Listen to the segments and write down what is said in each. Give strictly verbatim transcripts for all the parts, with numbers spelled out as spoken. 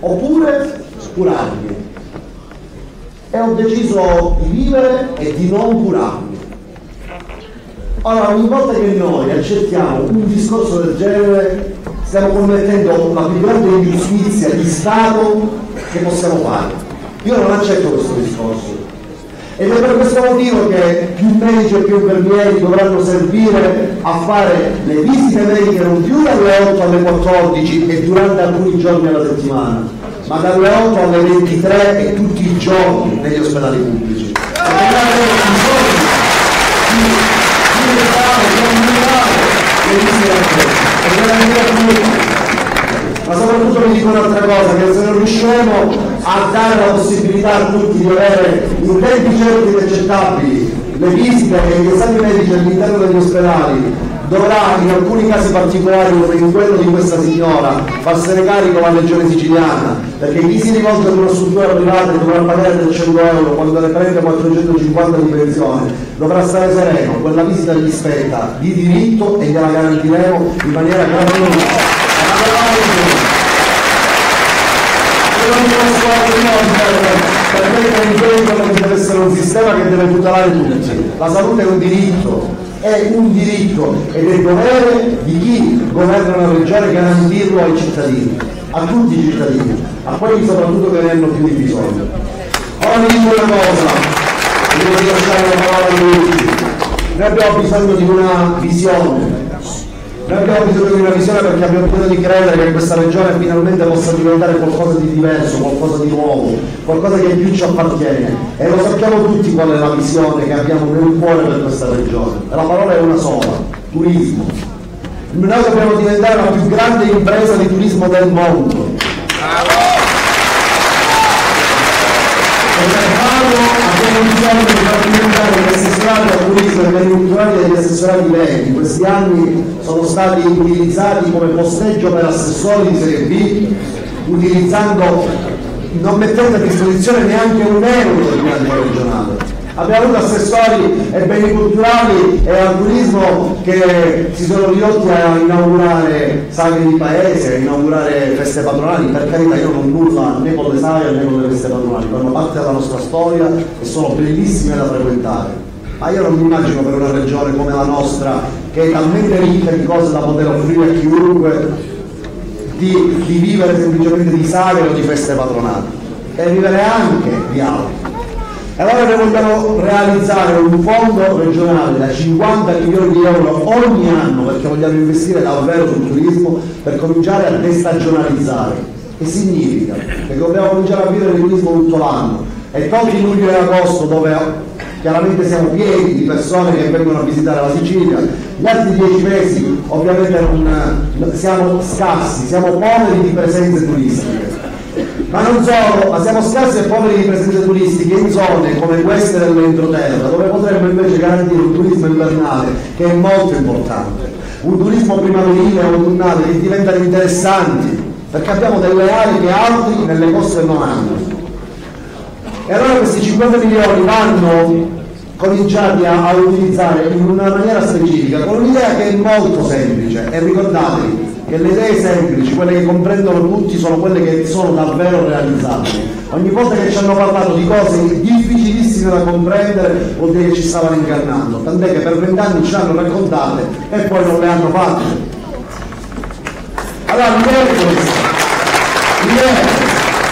oppure curarmi. E ho deciso di vivere e di non curarmi. Ora, ogni volta che noi accettiamo un discorso del genere, stiamo commettendo la più grande ingiustizia di Stato che possiamo fare. Io non accetto questo discorso. Ed è per questo motivo che più medici e più infermieri dovranno servire a fare le visite mediche non più dalle otto alle quattordici e durante alcuni giorni alla settimana, ma dalle otto alle ventitré e tutti i giorni negli ospedali pubblici. Ma soprattutto vi dico un'altra cosa, che se non riusciremo a dare la possibilità a tutti di avere in tempi certi ed accettabili le visite e gli esami medici all'interno degli ospedali, dovrà in alcuni casi particolari, come in quello di questa signora, farsene carico la regione siciliana, perché chi si rivolge ad una struttura privata e dovrà pagare del cento euro quando ne prende quattrocentocinquanta di pensione, dovrà stare sereno, quella visita gli spetta di diritto e gliela garantiremo in maniera gratuita. Perché intendo che deve essere un sistema che deve tutelare tutti. La salute è un diritto, è un diritto ed è dovere di chi governa una regione garantirlo ai cittadini, a tutti i cittadini, a quelli soprattutto che ne hanno più di bisogno. Ora vi dico una cosa, devo lasciare la parola a tutti. Noi abbiamo bisogno di una visione. Noi abbiamo bisogno di una visione perché abbiamo bisogno di credere che questa regione finalmente possa diventare qualcosa di diverso, qualcosa di nuovo, qualcosa che più ci appartiene. E lo sappiamo tutti qual è la visione che abbiamo nel cuore per questa regione. E la parola è una sola: turismo. Noi dobbiamo diventare la più grande impresa di turismo del mondo. E per farlo abbiamo bisogno di far diventare gli assessorati al turismo e i beni culturali degli assessorati veri. In questi anni sono stati utilizzati come posteggio per assessori di serie B, utilizzando, non mettendo a disposizione neanche un euro del bilancio regionale. Abbiamo avuto assessori ai beni culturali e al turismo che si sono ridotti a inaugurare sagre di paese, a inaugurare feste patronali. Per carità, io non nulla né con le sagre né con le feste patronali, fanno parte della nostra storia e sono bellissime da frequentare. Ma io non mi immagino per una regione come la nostra, che è talmente ricca di cose da poter offrire a chiunque, di, di vivere semplicemente di sagre o di feste patronali, e vivere anche di altro. E allora noi vogliamo realizzare un fondo regionale da cinquanta milioni di euro ogni anno, perché vogliamo investire davvero sul turismo per cominciare a destagionalizzare. Che significa? Che dobbiamo cominciare a vivere il turismo tutto l'anno, e tolti luglio e agosto, dove chiaramente siamo pieni di persone che vengono a visitare la Sicilia, gli altri dieci mesi ovviamente non, siamo scarsi, siamo poveri di presenze turistiche. Ma non solo, ma siamo scarsi e poveri di presenze turistiche in zone come queste dell'entroterra, dove potremmo invece garantire un turismo invernale che è molto importante, un turismo primaverile o autunnale che diventano interessanti, perché abbiamo delle aree che altri nelle coste non hanno. E allora questi cinquanta milioni vanno cominciati a, a utilizzare in una maniera specifica, con un'idea che è molto semplice, e ricordatevi che le idee semplici, quelle che comprendono tutti, sono quelle che sono davvero realizzabili. Ogni volta che ci hanno parlato di cose difficilissime da comprendere vuol dire che ci stavano ingannando, tant'è che per vent'anni ci hanno raccontate e poi non le hanno fatte. Allora l'idea è questa, l'idea è questa.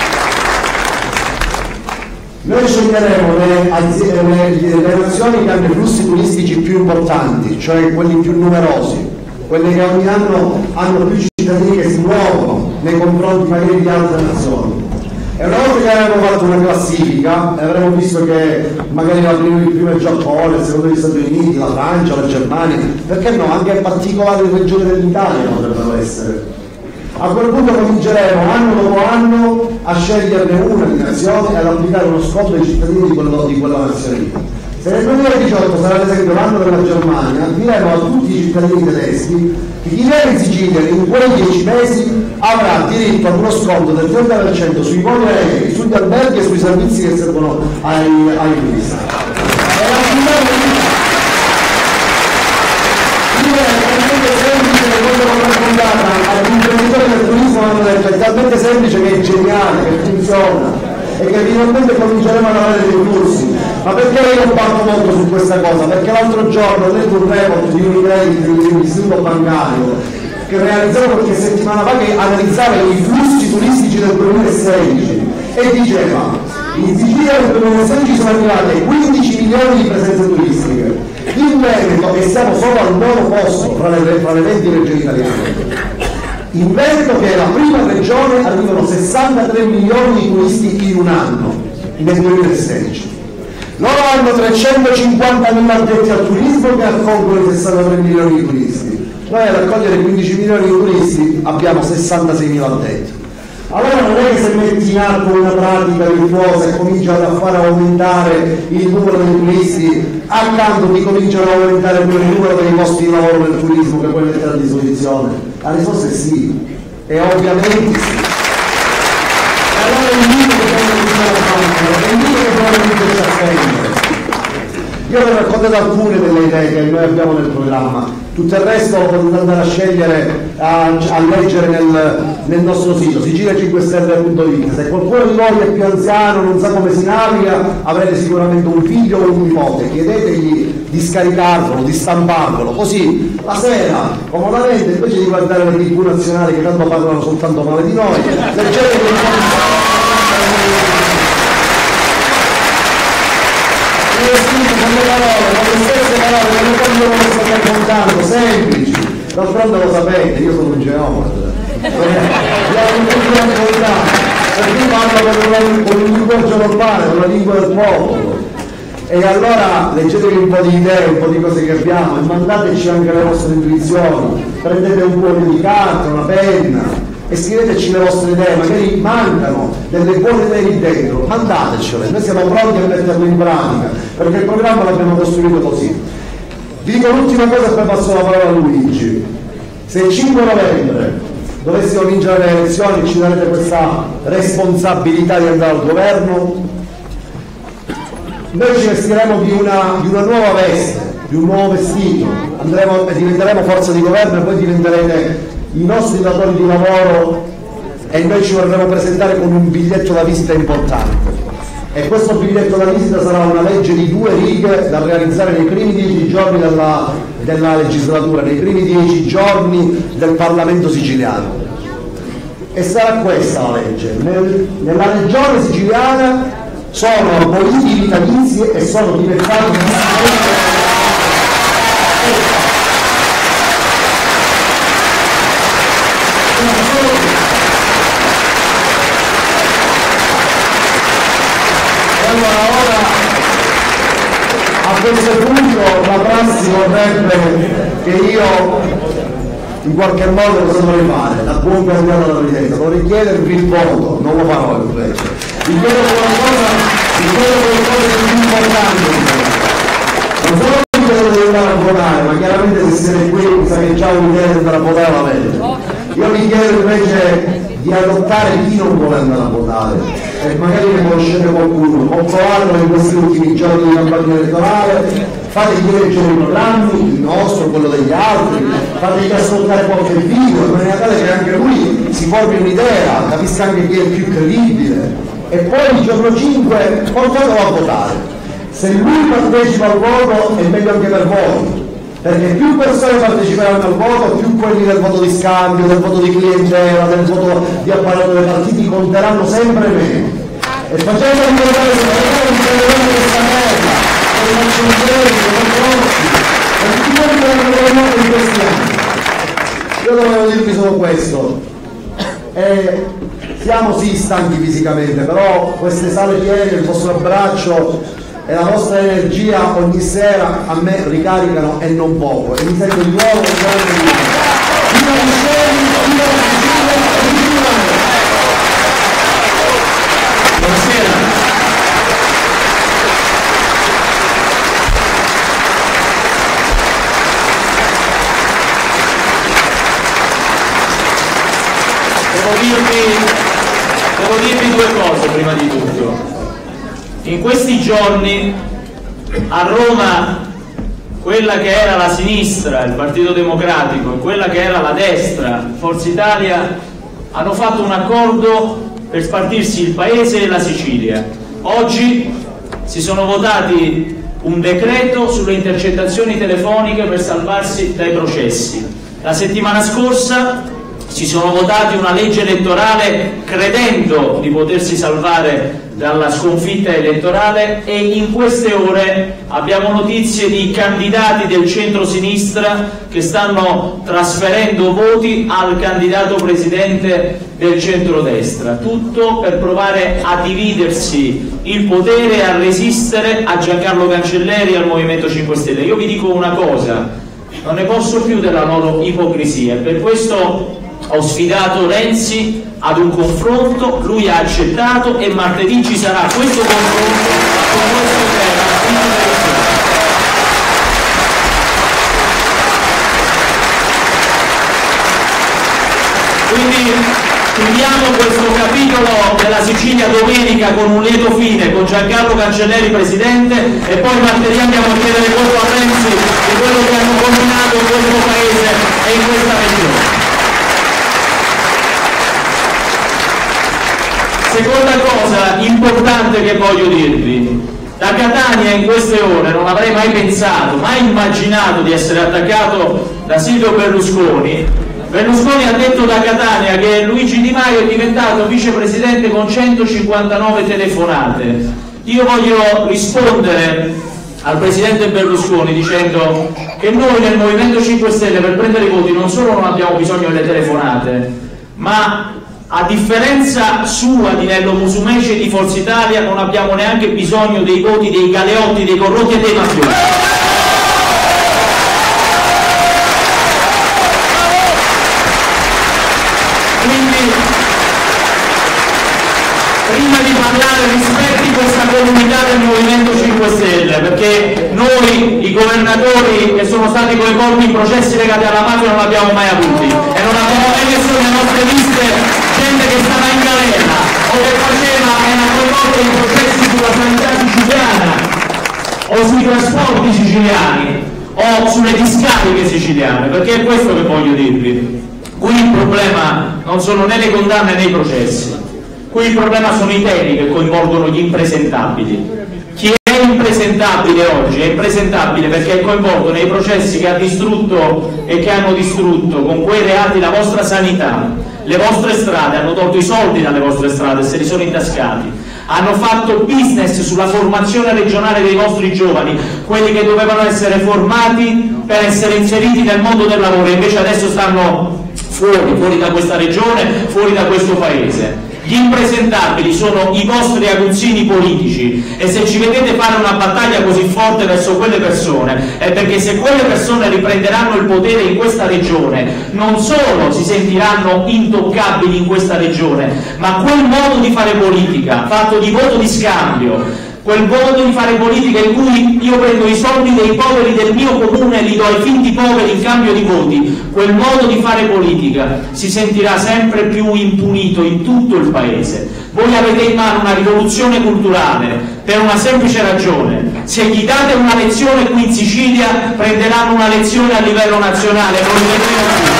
Noi sceglieremo le, aziende, le, le nazioni che hanno i flussi turistici più importanti, cioè quelli più numerosi, quelle che ogni anno hanno più cittadini che si muovono nei confronti magari di altre nazioni. E una volta che avremo fatto una classifica e avremo visto che magari la prima, il primo è il Giappone, il secondo gli Stati Uniti, la Francia, la Germania, perché no, anche particolari regioni dell'Italia potrebbero essere. A quel punto cominceremo anno dopo anno a sceglierne una di nazione e ad applicare uno sconto ai cittadini di, quello, di quella nazione lì. Se nel duemiladiciotto sarà ad esempio l'anno della Germania, diremo a tutti i cittadini tedeschi che chi viene in Sicilia in quei dieci mesi avrà diritto ad uno sconto del trenta per cento sui voli aerei, sugli alberghi e sui servizi che servono ai, ai turisti. E la ad un imprenditore del turismo hanno detto è talmente semplice legge che è geniale, che funziona e che finalmente cominceremo ad avere dei flussi. Ma perché io parlo molto su questa cosa? Perché l'altro giorno ho letto un report di Unicredit, di un istituto bancario, che realizzava qualche settimana fa, che analizzava i flussi turistici del duemilasedici e diceva: in Sicilia nel duemilasedici sono arrivate quindici milioni di presenze turistiche, in Veneto, e siamo solo al nono posto fra le, fra le venti regioni italiane. In Veneto, che è la prima regione, arrivano sessantatré milioni di turisti in un anno, nel duemilasedici. Loro hanno trecentocinquantamila addetti al turismo che accolgono i sessantatré milioni di turisti. Noi ad accogliere quindici milioni di turisti abbiamo sessantaseimila addetti. Allora non è che se metti in atto una pratica virtuosa e comincia a far aumentare il numero dei turisti, accanto ti cominciano a aumentare pure il numero dei posti di lavoro del turismo che puoi mettere a disposizione. La risposta è sì, e ovviamente sì. E allora è invito che dobbiamo cominciare a fare, è invito che dobbiamo cominciare a spendere. Io vi ho raccontato alcune delle idee che noi abbiamo nel programma, tutto il resto lo potete andare a scegliere, a, a leggere nel, nel nostro sito sicilia cinque stelle punto it. Se qualcuno di voi è più anziano, non sa come si naviga, avrete sicuramente un figlio o un nipote, chiedetegli di scaricarvelo, di stamparvelo, così la sera, comodamente, invece di guardare le tivù nazionali che tanto parlano soltanto male di noi, leggetevi un po' con le parole, con le stesse parole che noi quando lo state raccontando, semplici. D'altronde lo sapete, io sono un geometra, perché parlo con un linguaggio normale, con la lingua del popolo. E allora leggetevi un po' di idee, un po' di cose che abbiamo e mandateci anche le vostre intuizioni, prendete un po' di carta, una penna e scriveteci le vostre idee, magari mancano delle buone idee lì dentro, mandatecele, noi siamo pronti a metterle in pratica, perché il programma l'abbiamo costruito così. Vi dico l'ultima cosa e poi passo la parola a Luigi. Se il cinque novembre dovessimo vincere le elezioni, ci darete questa responsabilità di andare al governo, noi ci vestiremo di una, di una nuova veste, di un nuovo vestito, andremo, diventeremo forza di governo e voi diventerete i nostri datori di lavoro e noi ci vorremmo presentare con un biglietto da visita importante, e questo biglietto da visita sarà una legge di due righe da realizzare nei primi dieci giorni della, della legislatura, nei primi dieci giorni del Parlamento siciliano, e sarà questa la legge. Nel, nella regione siciliana sono aboliti i vitalizi e sono diventati a questo punto la prassi vorrebbe che io in qualche modo cosa dovrei fare? Da buon candidato alla presidenza dovrei chiedervi il voto, non lo farò invece. Vi chiedo qualcosa, vi chiedo qualcosa di più importante. Non solo vi chiedo di andare a votare, ma chiaramente se siete qui mi sa che già un'idea di andare a votare la avete. Io vi chiedo invece di adottare chi non vuole andare a votare, e magari ne conoscete qualcuno, o provatelo in questi ultimi giorni di campagna elettorale, fategli leggere i programmi, il nostro, quello degli altri, fategli ascoltare qualche video, in maniera tale che anche lui si formi un'idea, capisca anche chi è il più credibile, e poi il giorno cinque portatelo a votare. Se lui partecipa al voto è meglio anche per voi, perché più persone parteciperanno al voto, più quelli del voto di scambio, del voto di clientela, del voto di apparato dei partiti conteranno sempre meno. E facendo ricordare questa cosa, con i cancellieri, con i conosci, e tutti quelli che hanno governato in questi anni. Io dovevo dirvi solo questo. E siamo sì stanchi fisicamente, però queste sale piene, il vostro abbraccio e la vostra energia ogni sera a me ricaricano e non poco, e mi sento di nuovo un grande di viva Micheli, viva Sicilia e viva! Buonasera. Devo dirvi, devo dirvi due cose prima di tutto. In questi giorni a Roma quella che era la sinistra, il Partito Democratico, e quella che era la destra, Forza Italia, hanno fatto un accordo per spartirsi il paese e la Sicilia. Oggi si sono votati un decreto sulle intercettazioni telefoniche per salvarsi dai processi. La settimana scorsa si sono votati una legge elettorale credendo di potersi salvare dalla sconfitta elettorale, e in queste ore abbiamo notizie di candidati del centro-sinistra che stanno trasferendo voti al candidato presidente del centrodestra, tutto per provare a dividersi il potere e a resistere a Giancarlo Cancelleri e al Movimento cinque Stelle. Io vi dico una cosa, non ne posso più della loro ipocrisia, per questo ho sfidato Renzi ad un confronto, lui ha accettato e martedì ci sarà questo confronto con questo tema. Quindi chiudiamo questo capitolo della Sicilia domenica con un lieto fine, con Giancarlo Cancelleri presidente, e poi martedì andiamo a chiedere conto a Renzi di quello che hanno combinato in questo paese e in questa regione. Seconda cosa importante che voglio dirvi, da Catania in queste ore non avrei mai pensato, mai immaginato di essere attaccato da Silvio Berlusconi. Berlusconi ha detto da Catania che Luigi Di Maio è diventato vicepresidente con centocinquantanove telefonate. Io voglio rispondere al presidente Berlusconi dicendo che noi nel Movimento cinque Stelle per prendere i voti non solo non abbiamo bisogno delle telefonate, ma a differenza sua, di Nello Musumeci e di Forza Italia, non abbiamo neanche bisogno dei voti dei galeotti, dei corrotti e dei mafiosi. Quindi, prima di parlare, rispetti questa comunità del Movimento cinque Stelle, perché noi, i governatori che sono stati coinvolti in processi legati alla mafia, non l'abbiamo mai avuti, e non abbiamo mai messo nelle nostre liste gente che stava in galera o che faceva, era coinvolta in processi sulla sanità siciliana o sui trasporti siciliani o sulle discariche siciliane, perché è questo che voglio dirvi. Qui il problema non sono né le condanne né i processi, qui il problema sono i temi che coinvolgono gli impresentabili. Chi è impresentabile oggi è impresentabile perché è coinvolto nei processi che ha distrutto e che hanno distrutto con quei reati la vostra sanità, le vostre strade, hanno tolto i soldi dalle vostre strade e se li sono intascati, hanno fatto business sulla formazione regionale dei vostri giovani, quelli che dovevano essere formati per essere inseriti nel mondo del lavoro, invece adesso stanno fuori, fuori da questa regione, fuori da questo paese. Gli impresentabili sono i vostri aguzzini politici, e se ci vedete fare una battaglia così forte verso quelle persone è perché se quelle persone riprenderanno il potere in questa regione non solo si sentiranno intoccabili in questa regione, ma quel modo di fare politica fatto di voto di scambio, quel modo di fare politica in cui io prendo i soldi dei poveri del mio comune e li do ai finti poveri in cambio di voti, quel modo di fare politica si sentirà sempre più impunito in tutto il paese. Voi avete in mano una rivoluzione culturale per una semplice ragione: se gli date una lezione qui in Sicilia prenderanno una lezione a livello nazionale, non li vedremo più.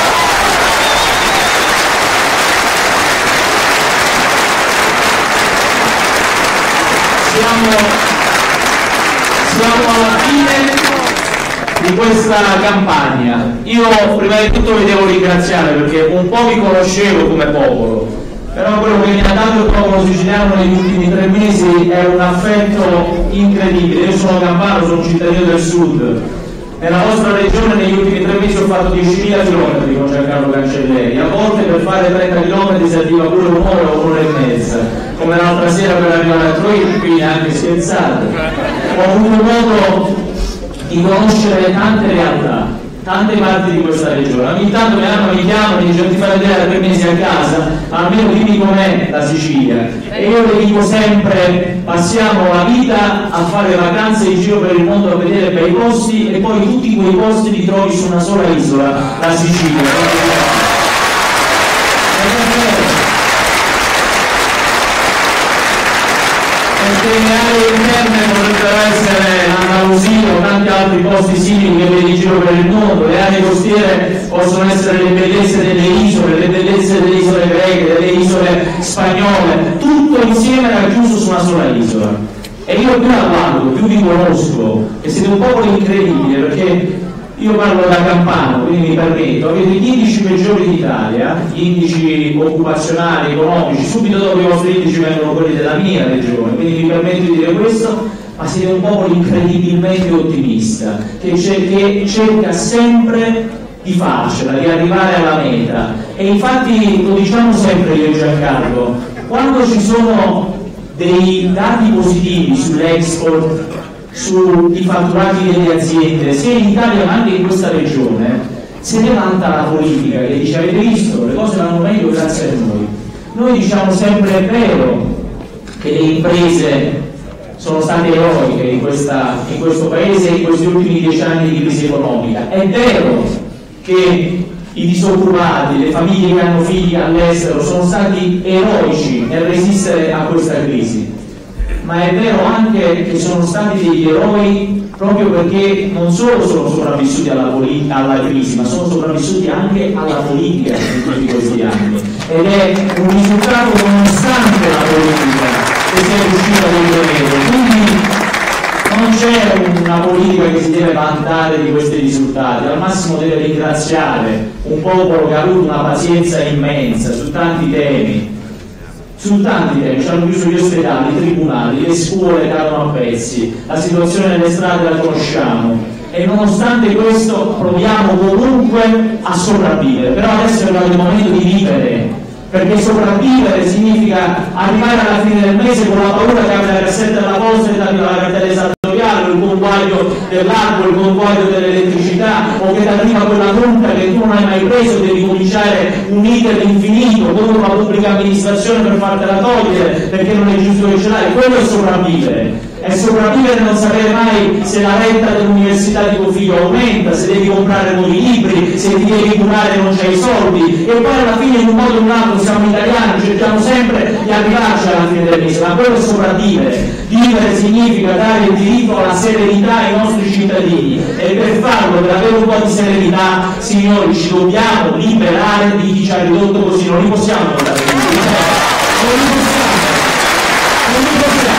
Siamo, siamo alla fine di questa campagna. Io prima di tutto vi devo ringraziare perché un po' vi conoscevo come popolo, però quello che mi ha dato il popolo siciliano negli ultimi tre mesi è un affetto incredibile. Io sono campano, sono un cittadino del sud. Nella vostra regione negli ultimi tre mesi ho fatto diecimila chilometri con Giancarlo Cancelleri, a volte per fare trenta chilometri serviva pure un'ora o un'ora e mezza, come l'altra sera per arrivare a Troia, quindi anche scherzato. Ho avuto modo di conoscere tante realtà, tante parti di questa regione. Ogni tanto mi hanno, mi chiamano e dicono: ti fai vedere tre mesi a casa, ma almeno dimmi com'è la Sicilia. E io le dico sempre: passiamo la vita a fare vacanze in giro per il mondo a vedere bei posti e poi tutti quei posti li trovi su una sola isola, la Sicilia. Perché le aree interne potrebbero essere l'Andalusia o tanti altri posti simili che vedi in giro per il mondo, le aree costiere possono essere le bellezze delle isole, le bellezze delle isole greche, delle isole spagnole, tutto insieme racchiuso su una sola isola. E io più la guardo, più vi conosco, e siete un popolo incredibile, perché io parlo da campano, quindi mi permetto, avete gli indici peggiori d'Italia, gli indici occupazionali, economici, subito dopo i vostri indici vengono quelli della mia regione, quindi mi permetto di dire questo, ma siete un popolo incredibilmente ottimista, che, cer che cerca sempre di farcela, di arrivare alla meta. E infatti lo diciamo sempre io e Giancarlo, quando ci sono dei dati positivi sull'export, sui fatturati delle aziende, sia in Italia ma anche in questa regione, se ne vanta la politica che dice: avete visto, le cose vanno meglio grazie a noi. Noi diciamo sempre: è vero che le imprese sono state eroiche in, questa, in questo paese in questi ultimi dieci anni di crisi economica, è vero che i disoccupati, le famiglie che hanno figli all'estero sono stati eroici nel resistere a questa crisi, ma è vero anche che sono stati degli eroi proprio perché non solo sono sopravvissuti alla, alla crisi, ma sono sopravvissuti anche alla politica in tutti questi anni, ed è un risultato nonostante la politica che si è riuscita ad ottenere. Quindi non c'è una politica che si deve vantare di questi risultati, al massimo deve ringraziare un popolo che ha avuto una pazienza immensa su tanti temi, su tanti temi, ci hanno chiuso gli ospedali, i tribunali, le scuole cadono a pezzi, la situazione nelle strade la conosciamo, e nonostante questo proviamo comunque a sopravvivere. Però adesso è arrivato il momento di vivere, perché sopravvivere significa arrivare alla fine del mese con la paura che apre la cassetta della posta e darvi la cartella esattoriale, o il conguaglio dell'acqua, il conguaglio dell'elettricità, o che ti arriva quella multa che tu non hai mai preso, devi cominciare un iter infinito contro la pubblica amministrazione per fartela togliere perché non è giusto che ce l'hai. Quello è sopravvivere. È sopravvivere non sapere mai se la retta dell'università di tuo figlio aumenta, se devi comprare nuovi libri, se ti devi curare e non c'hai i soldi, e poi alla fine in un modo o in un altro siamo italiani, cerchiamo sempre di arrivarci alla fine del mese, ma quello è sopravvivere. Vivere significa dare il diritto alla serenità ai nostri cittadini, e per farlo, per avere un po' di serenità, signori, ci dobbiamo liberare di chi ci ha ridotto così, non li possiamo portare via. Non li possiamo, non li possiamo.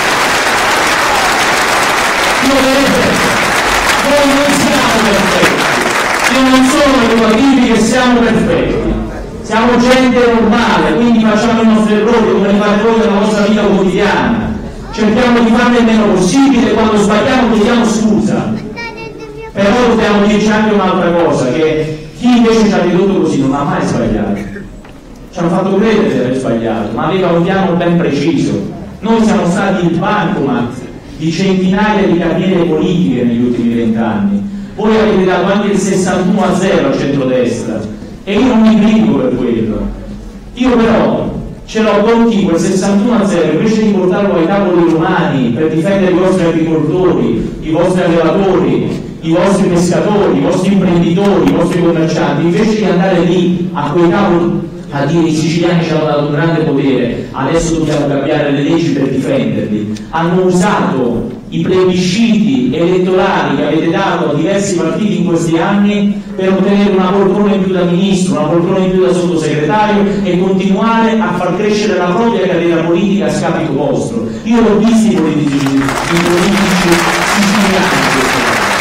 Noi non siamo perfetti, io non sono educativi che siamo perfetti, siamo gente normale, quindi facciamo i nostri errori come li fate voi nella vostra vita quotidiana, cerchiamo di farne il meno possibile, quando sbagliamo chiediamo scusa, però dobbiamo dirci anche un'altra cosa, che chi invece ci ha ridotto così non ha mai sbagliato, ci hanno fatto credere di aver sbagliato, ma aveva un piano ben preciso. Noi siamo stati il bancomat di centinaia di carriere politiche negli ultimi vent'anni. Voi avete dato anche il sessantuno a zero al centrodestra, e io non mi critico per quello. Io però ce l'ho con chi quel sessantuno a zero, invece di portarlo ai tavoli romani per difendere i vostri agricoltori, i vostri allevatori, i vostri pescatori, i vostri imprenditori, i vostri commercianti, invece di andare lì a quei tavoli a dire: i siciliani ci hanno dato un grande potere, adesso dobbiamo cambiare le leggi per difenderli, hanno usato i plebisciti elettorali che avete dato a diversi partiti in questi anni per ottenere una poltrona in più da ministro, una poltrona in più da sottosegretario, e continuare a far crescere la propria carriera politica a scapito vostro. Io l'ho visto i politici, i politici siciliani.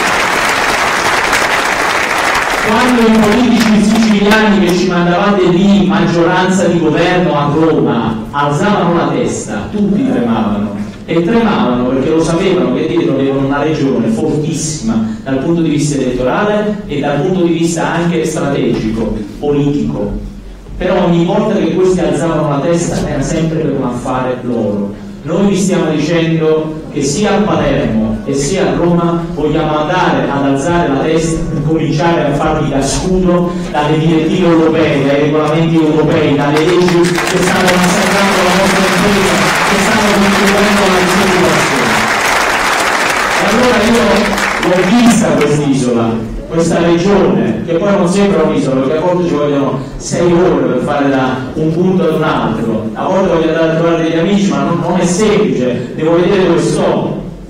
Quando i politici siciliani che ci mandavate lì in maggioranza di governo a Roma alzavano la testa, tutti tremavano, e tremavano perché lo sapevano che dietro avevano una regione fortissima dal punto di vista elettorale e dal punto di vista anche strategico, politico. Però ogni volta che questi alzavano la testa era sempre per un affare loro. Noi vi stiamo dicendo che sia a Palermo e sia a Roma vogliamo andare ad alzare la testa per cominciare a farvi da scudo dalle direttive europee, dai regolamenti europei, dalle leggi che stanno massacrando la nostra impresa, che stanno contribuendo alla disoccupazione. E allora io l'ho vista quest'isola, questa regione, che poi non sembra un'isola, perché a volte ci vogliono sei ore per fare da un punto ad un altro, a volte voglio andare a trovare degli amici, ma non, non è semplice, devo vedere dove sto.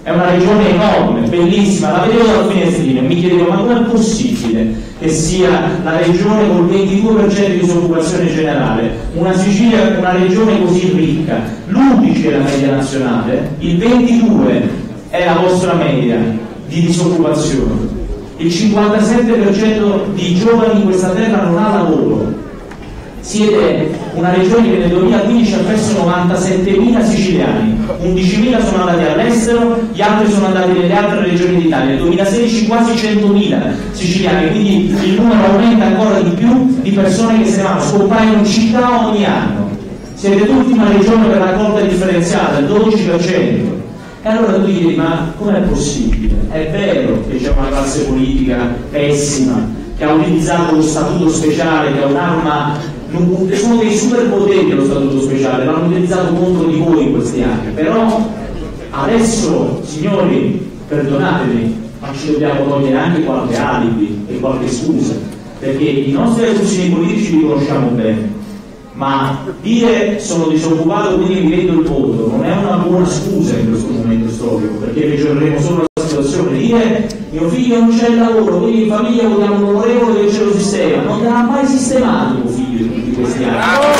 è una regione enorme, bellissima, la vedevo dal finestrino e mi chiedevo ma com'è possibile che sia la regione con il ventidue per cento di disoccupazione generale, una Sicilia, una regione così ricca, l'undici è la media nazionale, il ventidue è la vostra media di disoccupazione, il cinquantasette per cento di giovani in questa terra non ha lavoro. Siete una regione che nel duemilaquindici ha perso novantasettemila siciliani, undicimila sono andati all'estero, gli altri sono andati nelle altre regioni d'Italia, nel duemilasedici quasi centomila siciliani, quindi il numero aumenta ancora di più di persone che se ne vanno, scompaiono in città ogni anno. Siete l'ultima regione per raccolta differenziata, il dodici per cento. E allora tu dici, ma com'è possibile? È vero che c'è una classe politica pessima, che ha utilizzato lo statuto speciale, che è un'arma, sono dei superpoteri lo statuto speciale, l'hanno utilizzato contro di voi in questi anni, però adesso, signori, perdonatemi, ma ci dobbiamo togliere anche qualche alibi e qualche scusa, perché i nostri assunzioni politici li conosciamo bene, ma dire sono disoccupato quindi mi vendo il voto non è una buona scusa in questo momento storico, perché peggioreremo solo la situazione. Dire mio figlio non c'è il lavoro, quindi in famiglia vogliamo un onorevole che ce lo sistema, non te l'ha mai sistemato tuo figlio in tutti questi anni.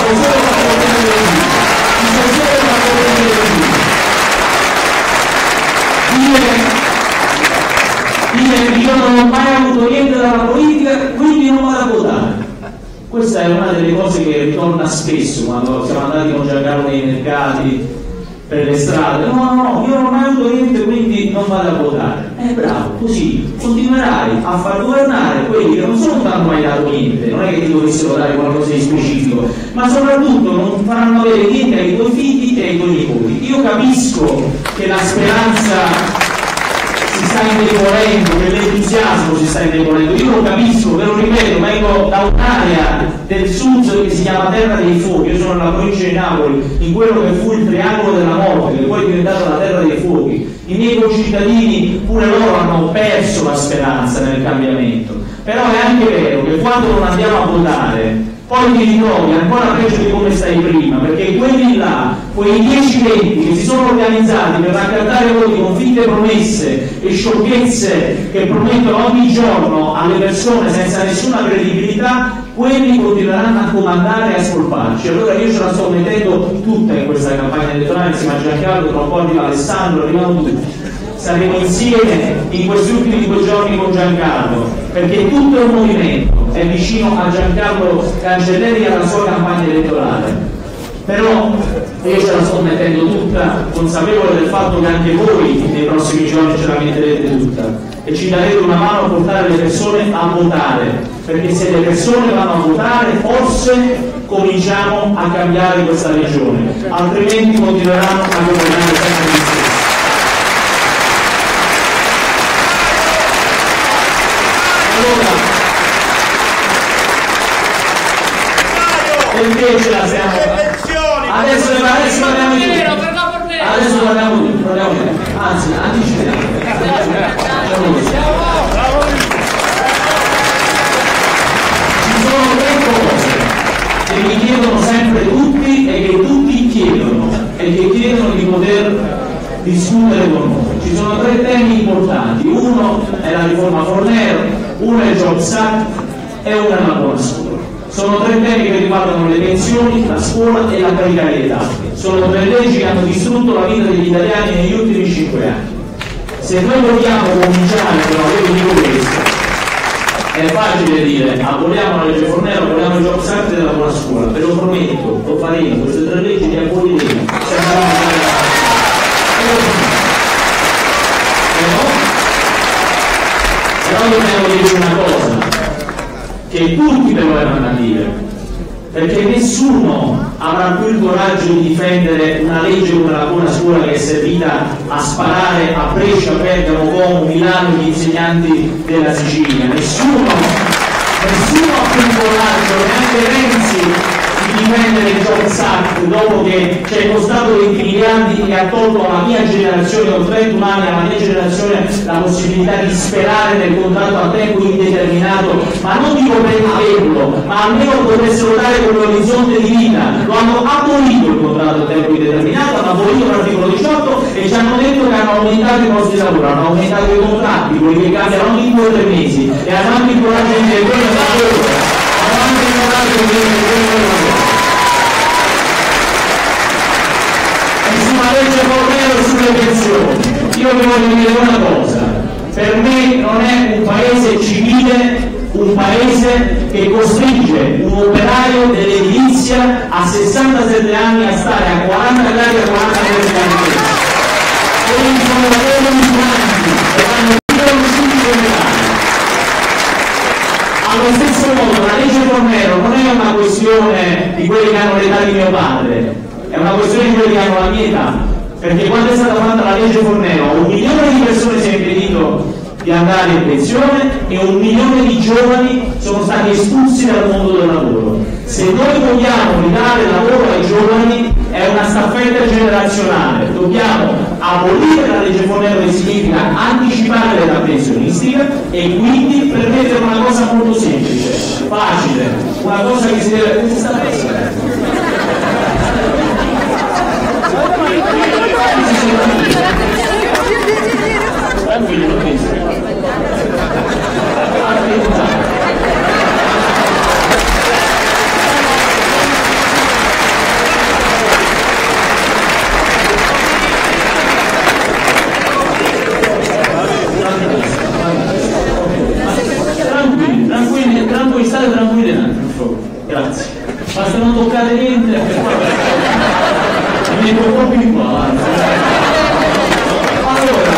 Dire che io non ho mai avuto niente dalla politica, quindi non vado a votare. Questa è una delle cose che ritorna spesso quando siamo andati con Giancarlo nei mercati, per le strade. No, no, io non ho mai avuto niente, quindi non vado a votare. Eh bravo, così continuerai a far governare quelli che non sono tanto mai dato niente, non è che ti dovessero dare qualcosa di specifico, ma soprattutto non faranno avere niente ai tuoi figli e ai tuoi nipoti. Io capisco che la speranza si sta indebolendo, che l'entusiasmo si sta indebolendo, io lo capisco, ve lo ripeto, vengo da un'area del sud che si chiama Terra dei Fuochi, io sono nella provincia di Napoli, in quello che fu il triangolo della morte, che poi è diventato la Terra dei Fuochi. I miei concittadini pure loro hanno perso la speranza nel cambiamento, però è anche vero che quando non andiamo a votare poi ti ritrovi ancora peggio di come stai prima, perché quelli là, quei dieci venti che si sono organizzati per raccattare voti con finte promesse e sciocchezze che promettono ogni giorno alle persone senza nessuna credibilità, quelli continueranno a comandare e a spolparci. Allora io ce la sto mettendo tutta in questa campagna elettorale insieme a Giancarlo, tra un po' arriva Alessandro, arrivano tutti. Saremo insieme in questi ultimi due giorni con Giancarlo, perché tutto il movimento è vicino a Giancarlo Cancelleri e alla sua campagna elettorale. Però io ce la sto mettendo tutta, consapevole del fatto che anche voi nei prossimi giorni ce la metterete tutta e ci darete una mano a portare le persone a votare, perché se le persone vanno a votare forse cominciamo a cambiare questa regione, altrimenti continueranno a governare sempre gli stessi. Perché ce la siamo? Adesso adesso parliamo di adesso parliamo di anzi anticipiamo. Ci sono tre cose che mi chiedono sempre tutti e che tutti chiedono e che chiedono di poter discutere con noi. Ci sono tre temi importanti, uno è la riforma Fornero, uno è il Jobs Act e uno è la buona scuola. Sono tre temi che riguardano le pensioni, la scuola e la precarietà. Sono tre leggi che hanno distrutto la vita degli italiani negli ultimi cinque anni. Se noi vogliamo cominciare, però io dico questo, è facile dire aboliamo la legge Fornero, aboliamo il Jobs Act e la buona scuola, ve lo prometto, lo faremo, queste tre leggi le aboliremo. Però dobbiamo dire una cosa, che tutti però erano a dire, perché nessuno avrà più il coraggio di difendere una legge come la buona scuola che è servita a sparare a Brescia, Bergamo, Como, Milano gli insegnanti della Sicilia. Nessuno, nessuno ha più il coraggio, neanche Renzi, di difendere il Jobs Act dopo che ci è costato venti miliardi e ha tolto alla mia generazione, ho trentuno anni, alla mia generazione la possibilità di sperare nel contratto a tempo indeterminato, ma non dico per averlo, ma almeno potessero dare quell'orizzonte di vita. Lo hanno abolito il contratto a tempo indeterminato, hanno abolito l'articolo diciotto e ci hanno detto che hanno aumentato i posti di lavoro, hanno aumentato i contratti, quelli che cambiano ogni due o tre mesi, e hanno anche il coraggio di dire quello da loro, hanno anche il coraggio di dire quello da loro. E sulla legge Fornero e sulle pensioni, io vi voglio dire una cosa, per me non è un paese civile un paese che costringe un operaio dell'edilizia a sessantasette anni a stare a quaranta gradi a quaranta gradi con i lavoratori migranti che vanno riconosciuti come tali. Allo stesso modo la legge Fornero non è una questione di quelli che hanno l'età di mio padre, è una questione di quelli che hanno la mia età, perché quando è stata fatta la legge Fornero un milione di persone si è impedito di andare in pensione e un milione di giovani sono stati espulsi dal mondo del lavoro. Se noi vogliamo ridare lavoro ai giovani è una staffetta generazionale, dobbiamo abolire la legge Fornero, che significa anticipare l'età pensionistica, e quindi permettere una cosa molto semplice, facile, una cosa che si deve tranquillo, non penso. Tranquilli, tranquilli, tranquilli, state tranquilli un attimo, per favore. Grazie. Basta non toccare niente, per favore. Mi metto proprio in qua. Allora,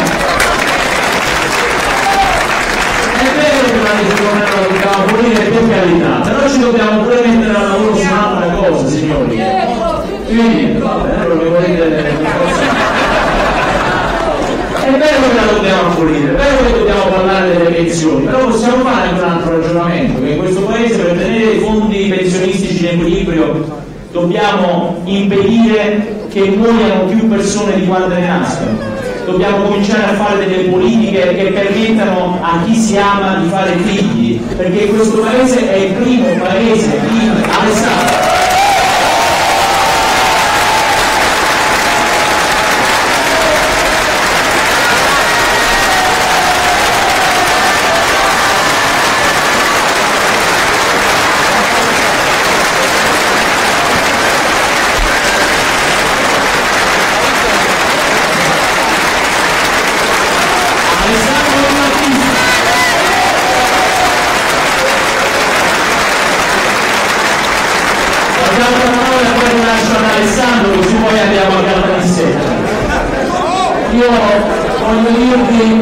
la dobbiamo pulire, per carità, però ci dobbiamo pure mettere al lavoro su un'altra cosa, signori. Quindi, vabbè, allora mi volete... È vero che la dobbiamo pulire, è vero che dobbiamo parlare delle pensioni, però possiamo fare anche un altro ragionamento, che in questo paese per tenere i fondi pensionistici in equilibrio dobbiamo impedire che muoiano più persone di quante ne nascono. Dobbiamo cominciare a fare delle politiche che permettano a chi si ama di fare figli, perché questo paese è il primo paese in Alessandro. Alessandro, così poi andiamo a casa di sera. Io voglio dirvi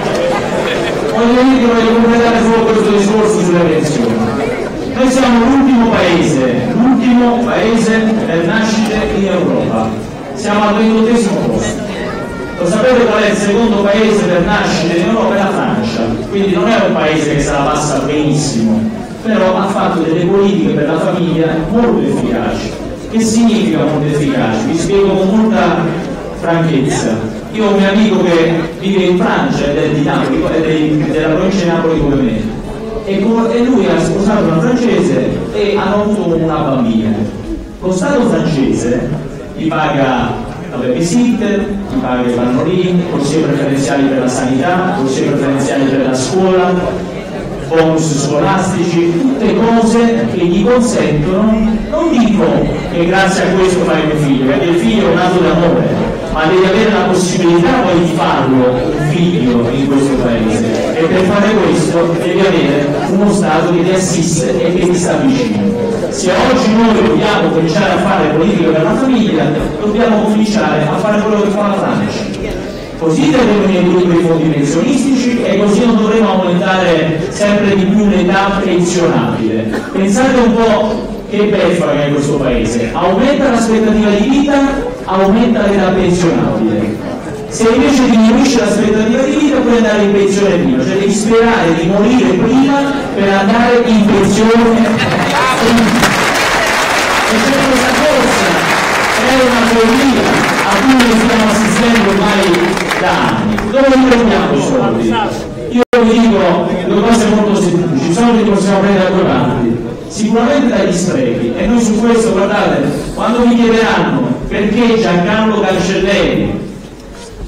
voglio dirvi voglio completare solo questo discorso sulle pensioni. Noi siamo l'ultimo paese, l'ultimo paese per nascite in Europa. Siamo al ventottesimo posto. Lo sapete qual è il secondo paese per nascite in Europa? È la Francia. Quindi non è un paese che se la passa benissimo, però ha fatto delle politiche per la famiglia molto efficaci. Che significa molto efficace? Vi spiego con molta franchezza. Io ho un mio amico che vive in Francia ed è di Napoli, è della provincia di Napoli come me, e, con, e lui ha sposato una francese e hanno avuto una bambina. Lo Stato francese gli paga la babysitter, gli paga i pannolini, corsie preferenziali per la sanità, corsie preferenziali per la scuola, bonus scolastici, tutte cose che gli consentono, non dico che grazie a questo fai un figlio, perché il figlio è un atto d'amore, ma devi avere la possibilità poi di farlo un figlio in questo paese, e per fare questo devi avere uno Stato che ti assiste e che ti sta vicino. Se oggi noi vogliamo cominciare a fare politiche per la famiglia, dobbiamo cominciare a fare quello che fa la Francia. Così terremo in equilibrio i fondi pensionistici e così non dovremo aumentare sempre di più l'età pensionabile. Pensate un po' che beffa che è in questo paese: aumenta l'aspettativa di vita, aumenta l'età pensionabile. Se invece diminuisce l'aspettativa di vita puoi andare in pensione prima, cioè devi sperare di morire prima per andare in pensione prima. E c'è questa corsa, è una follia a cui noi stiamo assistendo ormai da anni. Dove li prendiamo i soldi? Io vi dico due cose molto semplici: i soldi li possiamo prendere da due parti, sicuramente dagli sprechi, e noi su questo, guardate, quando mi chiederanno perché Giancarlo Cancelleri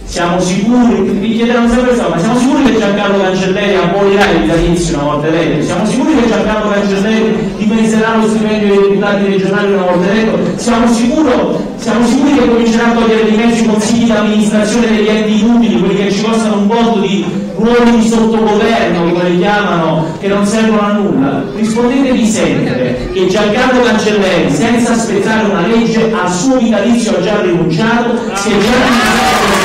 Siamo sicuri, vi chiederanno sempre questo, ma siamo sicuri che Giancarlo Cancelleri abolirà i vitalizi una volta eletto? Siamo sicuri che Giancarlo Cancelleri dimezzeranno lo stipendio dei deputati regionali una volta eletto? Siamo, sicuro, siamo sicuri che cominceranno a togliere di mezzo i consigli di amministrazione degli enti inutili, quelli che ci costano un botto di ruoli di sottogoverno, come li chiamano, che non servono a nulla? Rispondetevi sempre che Giancarlo Cancelleri, senza aspettare una legge, al suo vitalizio ha già rinunciato, si è già rinunciato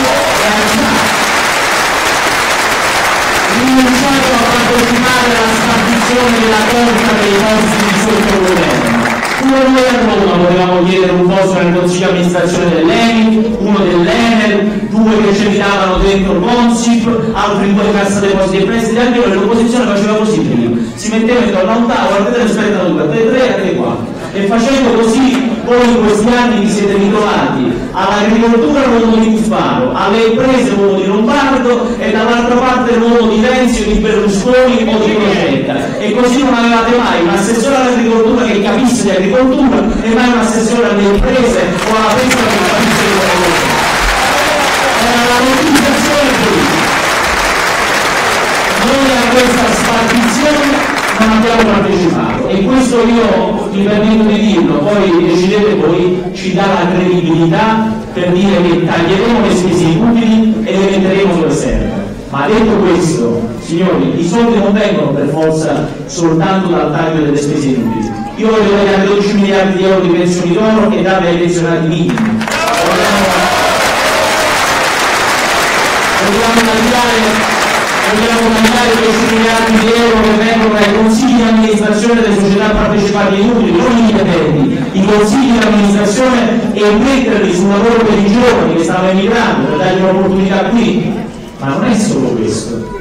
rinunciato a partecipare alla spartizione della torta dei posti di sottogoverno. Pure noi a Roma volevamo chiedere un posto nel consiglio di amministrazione dell'Eni, uno dell'Enel, due che ci davano dentro Consip, altri due cassa depositi e prestiti, anche noi l'opposizione faceva così prima, si metteva intorno a un tavolo, a vedere aspetta due, a te tre, a te quattro, e facendo così voi in questi anni vi siete ritrovati all'agricoltura l'uomo di Cuffaro, alle imprese l'uomo di Lombardo e dall'altra parte l'uomo di Renzi o di Berlusconi o di Crocetta, e così non avevate mai un assessore all'agricoltura che capisse di agricoltura e mai un assessore alle imprese o alla pesca che capisse di agricoltura. Era la lottizzazione politica. Noi a questa spartizione non abbiamo partecipato, e questo io mi permetto di dirlo, poi decidete voi, ci dà la credibilità per dire che taglieremo le spese inutili e le metteremo dove serve. Ma detto questo, signori, i soldi non vengono per forza soltanto dal taglio delle spese inutili. Io voglio tagliare dodici miliardi di euro di pensioni d'oro e darle ai pensionati minimi. Vogliamo tagliare Vogliamo tagliare dieci miliardi di euro che vengono dai consigli di amministrazione delle società partecipate inutili, non i dipendenti, i consigli di amministrazione, e metterli sul lavoro per i giovani che stanno emigrando, per dargli un'opportunità qui. Ma non è solo questo.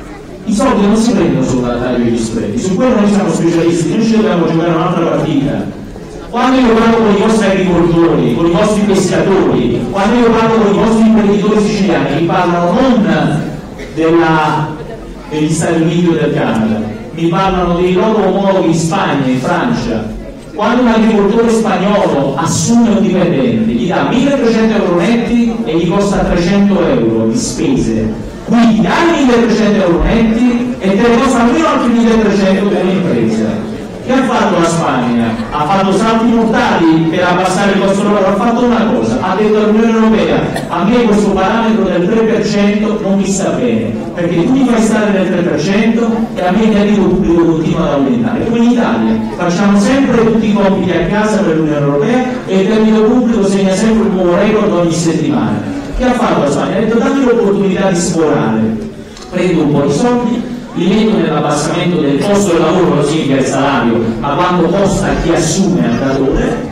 I soldi non si prendono solo dal taglio degli spread, su quello noi siamo specialisti, noi ci dobbiamo giocare un'altra partita. Quando io parlo con i vostri agricoltori, con i vostri pescatori, quando io parlo con i vostri imprenditori siciliani, mi parlano non della, degli Stati Uniti o del Canada, mi parlano dei loro omologhi in Spagna, in Francia. Quando un agricoltore spagnolo assume un dipendente, gli dà milletrecento euro netti e gli costa trecento euro di spese, quindi dai milletrecento euro netti e te ne costa almeno altri milletrecento per l'impresa. Che ha fatto la Spagna? Ha fatto salti mortali per abbassare il costo del lavoro, ha fatto una cosa, ha detto all'Unione Europea: a me questo parametro del tre per cento non mi sta bene, perché tu mi fai stare nel tre per cento e a me il debito pubblico continua ad aumentare. Come in Italia facciamo sempre tutti i compiti a casa per l'Unione Europea e il debito pubblico segna sempre un nuovo record ogni settimana. Che ha fatto la Spagna? Ha detto: dammi l'opportunità di sforare, prendo un po' di soldi, li metto nell'abbassamento del costo del lavoro, non significa il salario, ma quanto costa chi assume al datore,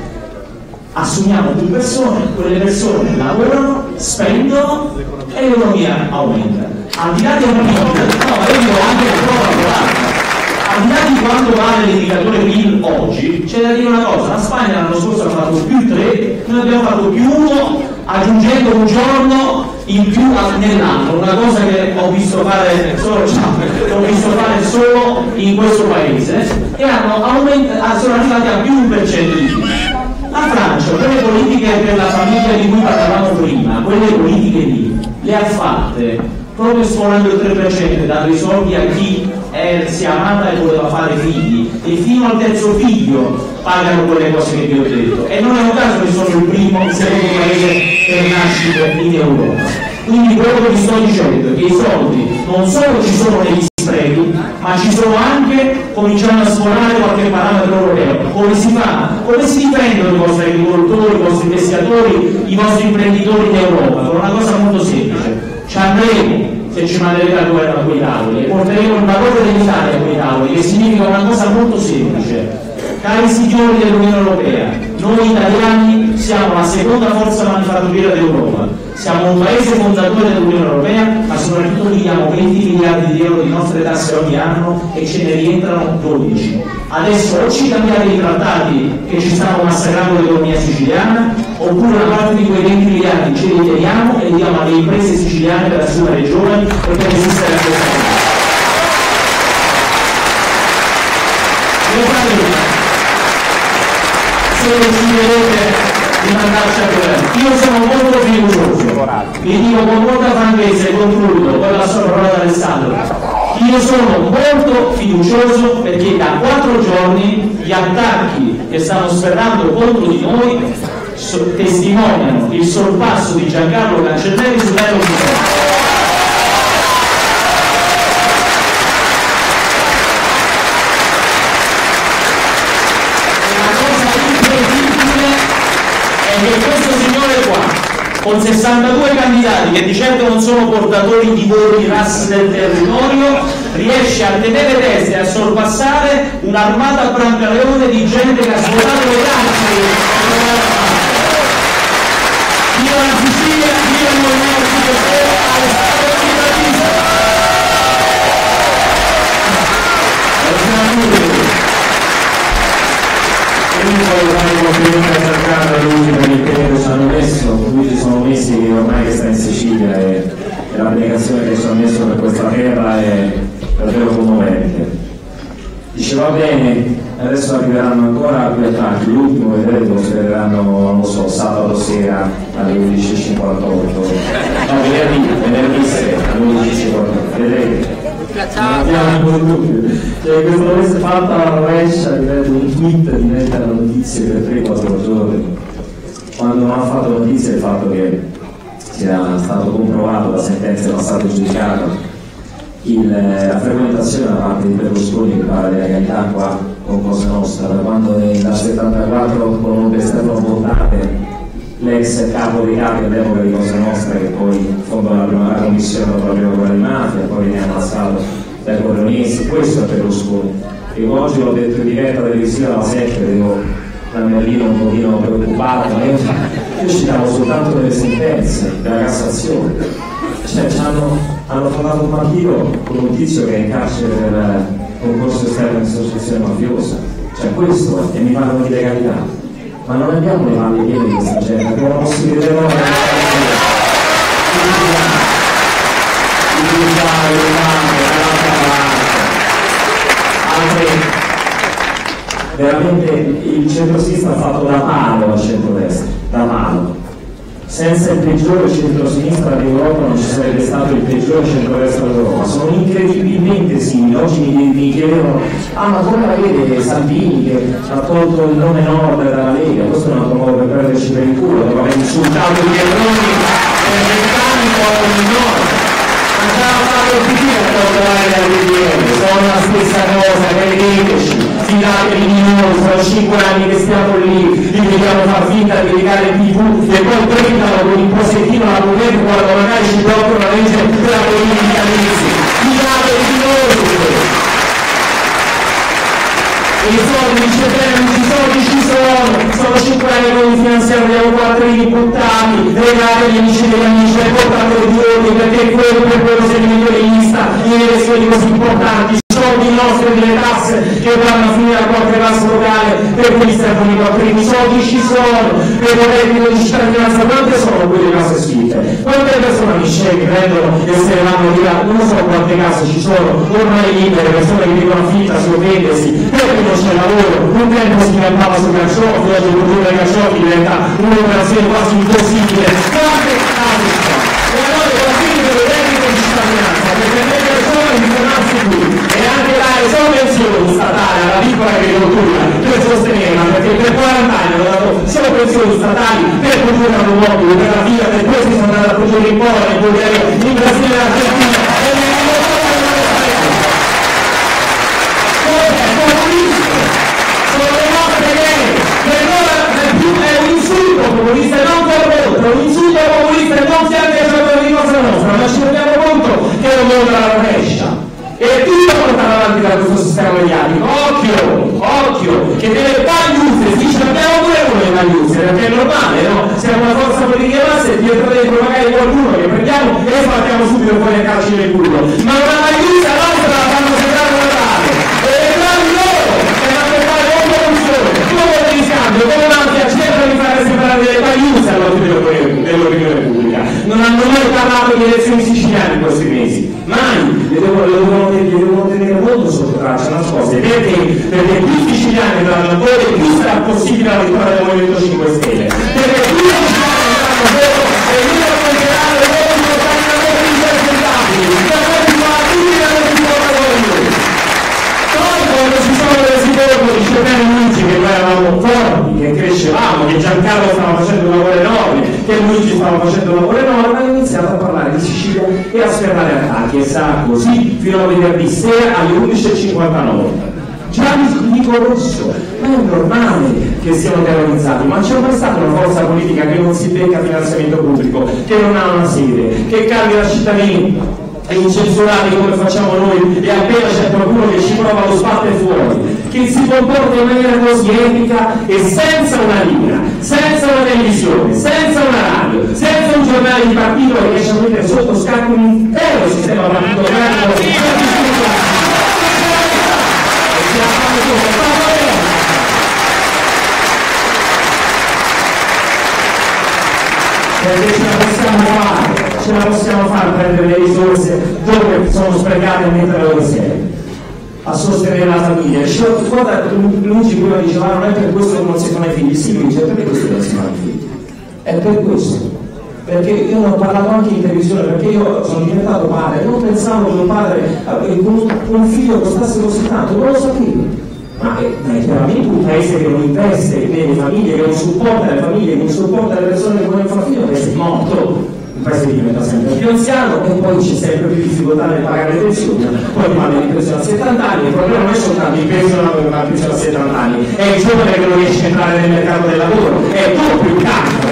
assumiamo più persone, quelle persone lavorano, spendono e l'economia aumenta. Al di là del P I L, no, ma io dico anche che prova lavorare. Al di là di quanto vale l'indicatore P I L oggi, c'è da dire una cosa: la Spagna l'anno scorso ha fatto più tre, noi abbiamo fatto più uno, aggiungendo un giorno in più nell'anno, una cosa che ho visto fare solo, ho visto fare solo in questo paese, e hanno aumentato, sono arrivati a più un per cento di più. La Francia, quelle politiche per la famiglia di cui parlavamo prima, quelle politiche lì, le ha fatte proprio sforando il tre per cento, dando i soldi a chi è, si è amata e voleva fare figli, e fino al terzo figlio pagano quelle cose che vi ho detto. E non è un caso che sono il primo, il secondo paese per nascite in Europa. Quindi quello che vi sto dicendo è che i soldi non solo ci sono negli sprechi, ma ci sono anche cominciando a sforare qualche parametro europeo. Come si fa? Come si difendono i vostri agricoltori, i vostri pescatori, i vostri imprenditori in Europa? Con una cosa molto semplice: ci andremo, se ci manderete al governo a quei tavoli, e porteremo il valore dell'Italia a quei tavoli, che significa una cosa molto semplice. Cari signori dell'Unione Europea, noi italiani siamo la seconda forza manifatturiera d'Europa, siamo un paese fondatore dell'Unione Europea, ma soprattutto diamo venti miliardi di euro di nostre tasse ogni anno e ce ne rientrano dodici. Adesso o ci cambiate i trattati che ci stanno massacrando l'economia siciliana, oppure una parte di quei venti miliardi ce li teniamo e li diamo alle imprese siciliane per assumere giovani e per resistere a questa cosa. Se deciderete di mandarci a governo. Io sono molto fiducioso, vi dico con molta franchezza e concludo, poi lascio la parola ad Alessandro. Io sono molto fiducioso perché da quattro giorni gli attacchi che stanno sferrando contro di noi so- testimoniano il sorpasso di Giancarlo Cancelleri su Nello Museo. Che questo signore qua, con sessantadue candidati che di certo non sono portatori di voti rassi del territorio, riesce a tenere testa e a sorpassare un'armata a Brancaleone di gente che ha svuotato le carceri. Io la Sicilia, io il Movimento cinque Stelle, Alessandro Privatista. Io voglio fare un complimento a Giancarlo e Luigi per l'impegno che ci hanno messo. Luigi sono mesi ormai che sta in Sicilia e, e l'abnegazione che ci ha messo per questa terra è davvero commovente. Diceva bene, adesso arriveranno ancora più attacchi, l'ultimo vedrete lo spiegeranno, non so, sabato sera alle undici e cinquantotto, no, venerdì, venerdì sera alle undici e cinquantotto, vedrete. Cioè, questa volesse fatta la rovescia, ripeto, un tweet diventa la notizia per tre quattro giorni, quando non ha fatto notizia del fatto che sia stato comprovato da sentenze passate giudicate il, la frequentazione da parte di Berlusconi che parla di legalità qua con Cosa Nostra, da quando nel settantaquattro conobbe Stefano Bontate, l'ex capo dei capi all'epoca di Cosa Nostra, che poi fondò la prima commissione dopo la prima guerra di mafia, poi viene ammazzato dai corleonesi. Questo è Berlusconi. Io oggi l'ho detto in diretta televisiva alla sette, vedevo la Merlino un pochino preoccupata, ma io, io citavo soltanto delle sentenze della Cassazione. Cioè, hanno, hanno fondato un partito con un tizio che è in carcere per concorso esterno in associazione mafiosa. Cioè questo è, e mi parlano di legalità. Ma non abbiamo le palle piene di questa gente, abbiamo la possibilità di utilizzare le mani dall'altra parte. Veramente il centro-sinistra ha fatto da palo al centro-destra, da palo. Senza il peggiore centro-sinistra d'Europa non ci sarebbe stato il peggiore centro-destra d'Europa. Sono incredibilmente simili. Oggi mi, mi chiedevano, ah ma come la vede Salvini che ha tolto il nome Nord dalla Lega? Questo è un altro modo per prenderci per il culo, dopo aver insultato i terroni per vent'anni con il Nord. Ma già ha fatto il P D a trovare la P D M, sono la stessa cosa, credeteci, fidatevi di noi, sono cinque anni che stiamo lì, li vediamo far finta di dedicare il tivù e poi prendano con il prosettino la politica quando magari ci blocca una legge della politica mesi. Fidatevi di noi! E i soldi ci sono, i soldi ci sono, sono cinque anni con il finanziario, abbiamo quattro anni buttati, regalate gli amici degli amici, e portate di voti perché quello per quello sei migliore in lista in elezioni così importanti. Soldi nostri delle tasse che vanno a finire a qualche classe locale per cui servono i quattrini, i soldi ci sono per il reddito di cittadinanza. Quante sono quelle case scritte? Quante persone mi sceglie, prendono e se ne vanno via? Non so quante case ci sono ormai libere, persone che vivono affitta su vendersi perché non c'è lavoro. Un tempo si diventava su carciofi, oggi produrre carciofi diventa un'operazione quasi impossibile. Quante case ci sono? E allora alla fine del reddito di cittadinanza perché le persone di tornarsi qui e anche dare sovvenzioni statali alla piccola agricoltura per sostenerla, perché per quaranta anni hanno dato solo pensioni statali per produrre automobili, per la via, per questi sono andati a produrre in Polonia, in Bulgaria, in Brasile, in Argentina e nel mondo sono le nostre idee, per noi è un insulto comunista e non corrotto, un insulto comunista e non siamo viaggiatori di Cosa Nostra, ma ci rendiamo conto che è un mondo della rovescia. E tutto portato avanti da questo sistema mediatico. Occhio, occhio, che delle pagliuzze, si dice abbiamo pure noi le pagliuzze, perché è normale, no? Siamo una forza politica bassa e dietro dentro magari qualcuno che prendiamo e sbattiamo subito fuori a carcere il culo. Ma una pagliuzza nostra la fanno segrare una tale. E le bravi loro, per aspettare ogni corruzione, come di riscambio, come mafia, cercano di fare separare delle pagliuzze dell'opinione pubblica. Non hanno mai parlato di elezioni siciliane in questi mesi. Mai, le devono, le devono, le devono tenere molto sotto traccia nascoste, perché, perché più siciliani andranno a votare, più sarà possibile la vittoria del Movimento cinque Stelle. Perché Luigi stava facendo lavoro enorme, hanno iniziato a parlare di Sicilia e a sferrare attacchi, e sarà così fino a venerdì sera alle undici e cinquantanove. Già vi dico adesso, ma è normale che siano terrorizzati, ma c'è mai stata una forza politica che non si becca finanziamento pubblico, che non ha una sede, che cambia cittadini e incensurati come facciamo noi, e appena c'è qualcuno che ci prova lo sbatte fuori, che si comporta in maniera così etica e senza una linea, senza una televisione, senza una radio, senza un giornale di partito che riesce a mettere sotto scacco un intero sistema partitocratico. Perché ce la possiamo fare, ce la possiamo fare prendere le risorse dove sono sprecate e mettere dove siete, a sostenere la famiglia. Guarda, Luigi prima diceva non è per questo che non si fanno i figli, sì Luigi, è per questo che non si fanno i figli, è per questo, perché io ne ho parlato anche in televisione, perché io sono diventato padre, non pensavo che un padre con un figlio costasse così tanto, non lo sapevo. Ma è, è chiaramente un paese che non investe nelle famiglie, che non supporta le famiglie, che non supporta le persone che vogliono fare figlio, è morto. Il paese diventa sempre più anziano e poi c'è sempre più difficoltà nel pagare le pensioni, poi parla di pensione a settanta anni, il problema non è soltanto il pensione una pensione a settanta anni, è il giovane che non riesce a entrare nel mercato del lavoro, è doppio il campo.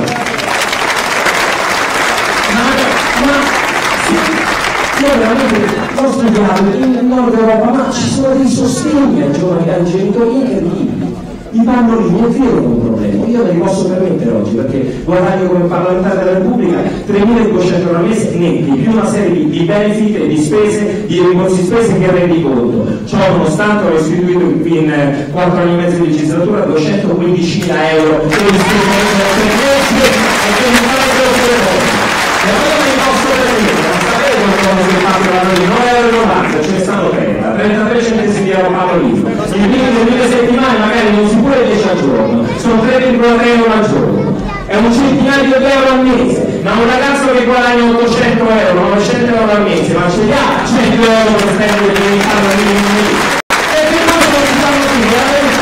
Ma, ma sì, io veramente ho studiato in Nord Europa, ma ci sono dei sostegni ai giovani, ai genitori incredibili. I bambolini è vero che è un problema, io me li posso permettere oggi perché guadagno come parlamentare della Repubblica tremiladuecento euro al mese netti, più una serie di, di benefit e di spese, di rimborsi spese che rendi conto. Ciò nonostante ho istituito in eh, quattro anni e mezzo di legislatura duecentoquindicimila euro per le spese per tre mesi e che mi fare le cose. E allora me li posso permettere, non sapete quanto si fa per la noi, non euro e novanta, ce ne stanno trenta, trentatré centesimi di euro pago l'I V A. Il primo di mille settimane magari non si può dieci al giorno, sono tre virgola tre euro al giorno, è un centinaio di euro al mese, ma un ragazzo che guadagna ottocento euro, novecento euro al mese, ma ce li ha cento euro per spendere per il pago minimo? E che cosa non si fanno più, veramente?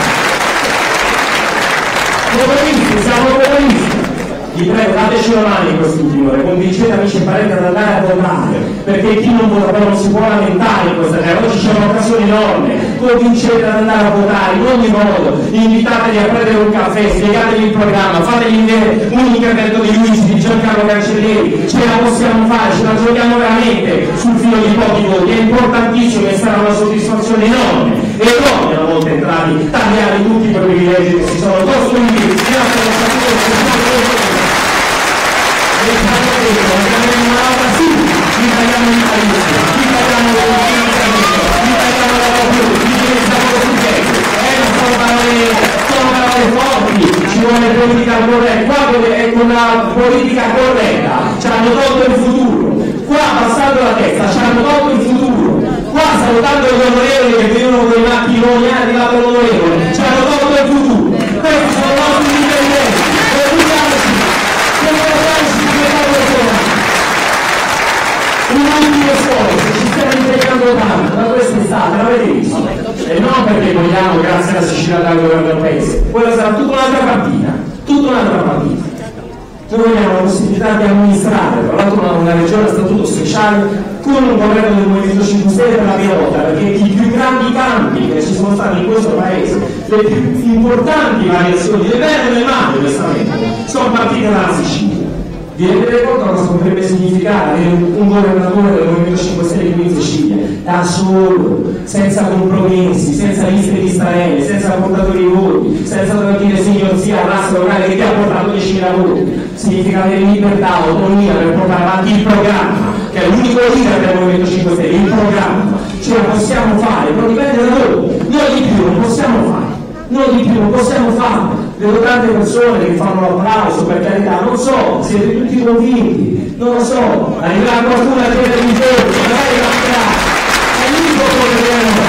Comunisti, siamo comunisti. Vi prego, dateci una mano in quest'ultimo ore, convincete amici e parenti ad andare a votare, perché chi non vota poi non si può lamentare in questa terra, oggi c'è un'occasione enorme, convincete ad andare a votare in ogni modo, invitateli a prendere un caffè, spiegategli il programma, fategli vedere un intervento di Luigi, di Giancarlo Cancelleri, ce la possiamo fare, ce la giochiamo veramente sul filo di pochi voti, è importantissimo e sarà una soddisfazione enorme, enorme una volta entrati, tagliare tutti i privilegi che si sono costruiti, grazie allo statuto del Senato. Sì, italiano in paese, italiano in italiano la più, italiano la più, eh, sono parole, sono parole forti, ci vuole politica corretta, qua è una politica corretta, ci hanno tolto il futuro, qua passando la testa, ci hanno tolto il futuro, qua salutando gli onorevoli che venivano con i macchinoni, è arrivato l'onorevole, ci hanno tolto il futuro, questi sono i nostri dipendenti, preoccupiamoci, preoccupiamoci di che cosa. Un ultimo sforzo, ci stiamo impegnando tanto da quest'estate, l'avete visto? E non perché vogliamo, grazie alla Sicilia, dal governo del paese, quella sarà tutta un'altra partita, tutta un'altra partita. Noi abbiamo la possibilità di amministrare, tra l'altro una, una regione a statuto speciale, con un governo del Movimento cinque Stelle per la prima volta, perché i più grandi cambi che ci sono stati in questo paese, le più importanti variazioni del bene e del male, onestamente, sono partite dalla Sicilia. Vi rendete conto cosa potrebbe significare avere un governatore del Movimento cinque Stelle qui in Sicilia, da solo, senza compromessi, senza liste di starelle, senza portatori di voti, senza dover dire signor sia all'asta locale che ti ha portato diecimila voti. Significa avere libertà, autonomia per portare avanti il programma, che è l'unico leader del Movimento cinque Stelle, il programma. Ce la possiamo fare, non dipende da noi, noi di più non possiamo fare. Noi di più non possiamo farlo. Vedo tante persone che fanno l'applauso, per carità, non so, siete tutti convinti, non lo so, arriverà qualcuno a chiedere di giorno, magari la è l'unico problema.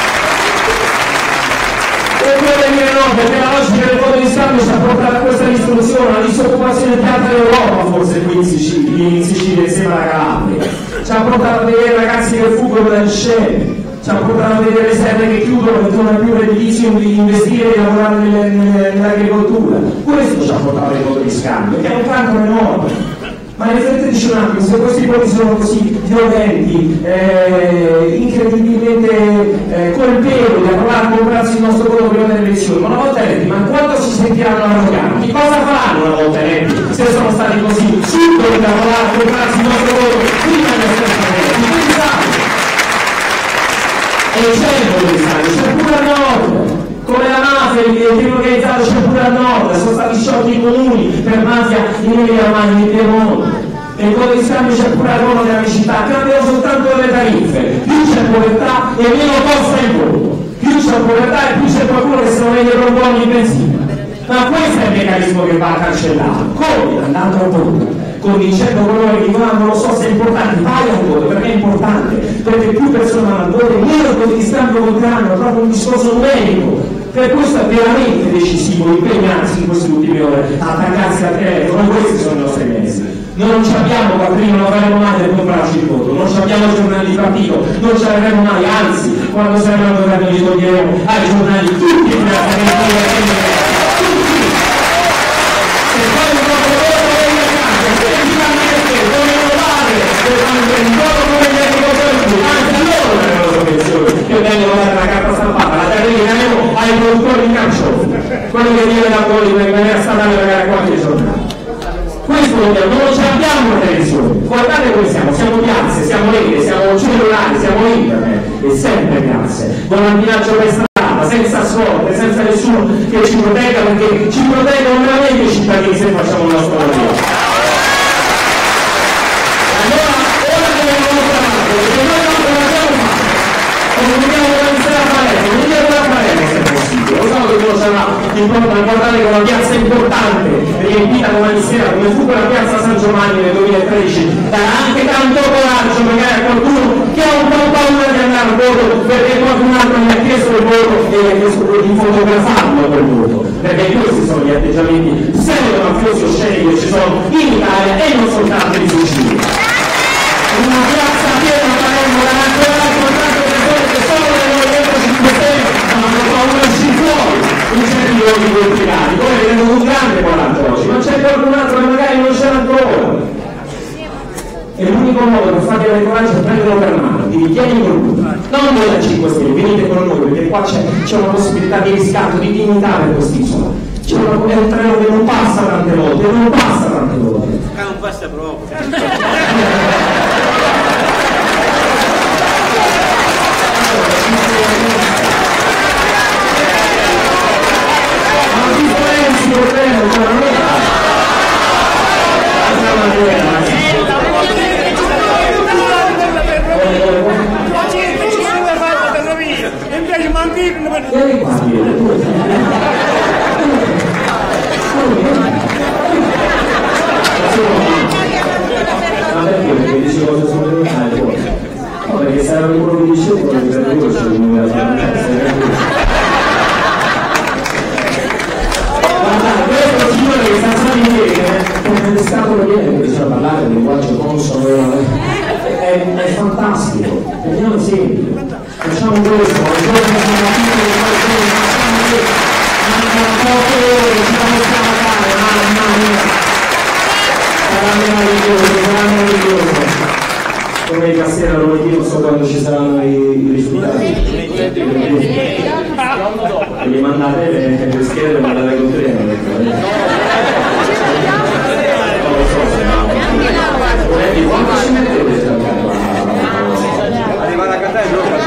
E quello dire no, perché la logica del voto di scambio ci ha portato a questa distruzione, la disoccupazione più alta d'Europa forse qui in Sicilia, in Sicilia insieme alla Calabria. Ci ha portato a vedere ragazzi che fuggono dalle scene. ci hanno portato a vedere le serre che chiudono, che non è più redditizio di investire e lavorare nelle, nelle, nell'agricoltura. Questo ci ha portato ai voto di scambio, che è un cancro enorme. Ma rifletteteci un attimo, se questi voti sono così violenti, eh, incredibilmente eh, colpevoli a provare a comprarsi il nostro voto prima delle elezioni, ma una volta eletti, ma quanto si sentiranno arroganti? Cosa faranno una volta eletti se sono stati così subdoli da provare a comprarsi il nostro voto prima di essere stati eletti? Pensate! E c'è il voto di scambio, c'è pure al nord! Come la mafia, il crimine organizzato c'è pure al nord, sono stati sciolti i comuni per mafia in Emilia Romagna, in Piemonte. E il voto di scambio c'è pure a Roma della mia città, cambiano soltanto le tariffe, più c'è povertà e meno costa il voto, più c'è povertà e più c'è qualcuno che se lo vende per un po' di benzina. Ma questo è il meccanismo che va cancellato, come? Andando a voto, convincendo coloro che dicono non lo so se è importante, vai a voto, perché è importante, perché più persone vanno a voto, meno voti di scambio conteranno, è proprio un discorso numerico. Per questo è veramente decisivo impegnarsi in queste ultime ore, attaccarsi al telefono, questi sono i nostri mezzi. Noi non ci abbiamo quattrini, non avremo mai per comprarci il voto, non ci abbiamo giornali di partito, non ci avremo mai, anzi, quando saremo al governo li toglieremo ai giornali tutti i finanziamenti, tutti. Se poi un voto voto è in casa, effettivamente vogliono dare il voto come gli agricoltori, anche loro avevano la sovvenzione, che vengono dare la carta stampata, la terrina ai produttori di carciofi, quello che viene da voi per venire a statale pagare qualche giornata. Questo dobbiamo, non ci abbiamo una televisione, guardate come siamo, siamo piazze, siamo rete, siamo cellulari, siamo internet, e sempre piazze, con l'antinaggio per strada, senza scorte, senza nessuno che ci protegga, perché ci proteggono veramente i cittadini se facciamo il nostro lavoro. Allora, ora dobbiamo lavorare, perché noi non ce l'abbiamo fatta, non dobbiamo iniziare a fare, non dobbiamo a fare se è possibile. Lo so che uno sarà importante, guardate che una piazza importante, riempita domani sera, come fu quella piazza San Giovanni nel duemilatredici, darà anche tanto coraggio magari a qualcuno che ha un po' paura di andare al voto, perché qualcun altro mi ha chiesto il voto e gli ha chiesto di fotografarlo quel voto, perché questi sono gli atteggiamenti pseudo-mafiosi osceni che ci sono in Italia e non soltanto in Sicilia. Una piazza piena a Palermo davanti a soltanto persone che sono del Movimento cinque Stelle ma hanno paura di uscire fuori in certi luoghi complicati. Poi vedendo un grande coraggio oggi, ma c'è qualcun altro che magari non c'era ancora. E l'unico modo per farvi avere coraggio è prenderlo per mano, di chiedi con lui, non voi da cinque Stelle, venite con noi perché qua c'è, c'è una possibilità di riscatto, di dignità per quest'isola. C'è una, è un treno che non passa tante volte, non passa tante volte. Che non passa proprio. Ma differenzi il treno, non è vieni qua, vieni, tu. Ma perché? Perché dici cose sono criminali poi? No, perché sarebbe quello che dicevo, quello che per voi c'è un questo signore che sta stando in piedi, come è stato lo viene, che diceva parlare di linguaggio consono, è, è fantastico, vediamo esempio. Facciamo questo, al giorno di stamattina, mancano poche ore, ci la possiamo fare, mamma mia. Sarà meraviglioso, sarà meraviglioso. Come i cassieri lunedì, non so quando ci saranno i, i risultati. E li mandate le, le schede, le mandate con treno. Non lo so se no. Quanto ci mettete? Arriva la catena.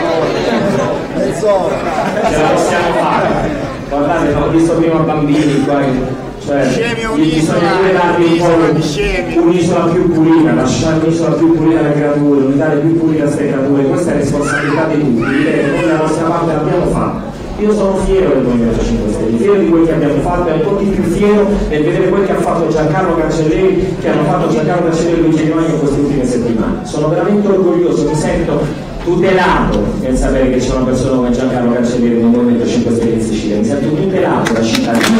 Ce la possiamo fare. Guardate, ho visto prima bambini qua, cioè bisogna pure darvi un po' un'isola più pulita, lasciare un'isola più pulita alle creature, un'Italia più pulita a queste creature, questa è responsabilità di tutti, noi la nostra parte l'abbiamo fatta. Io sono fiero del Movimento cinque Stelle, fiero di quel che abbiamo fatto e ancora di più fiero nel vedere quel che ha fatto Giancarlo Cancelleri, che hanno fatto Giancarlo Cancelleri e Luigi Di Maio in queste ultime settimane. Sono veramente orgoglioso, mi sento tutelato nel sapere che c'è una persona come Giancarlo Cancelleri nel Movimento cinque Stelle in Sicilia, mi sento tutelato da cittadino